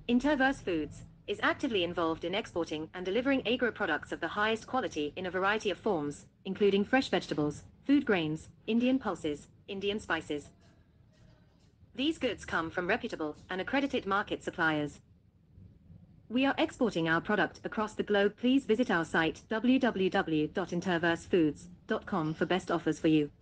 Interverse Foods is actively involved in exporting and delivering agro products of the highest quality in a variety of forms, including fresh vegetables, food grains, Indian pulses, Indian spices. These goods come from reputable and accredited market suppliers. We are exporting our product across the globe. Please visit our site www.interversefoods.com for best offers for you.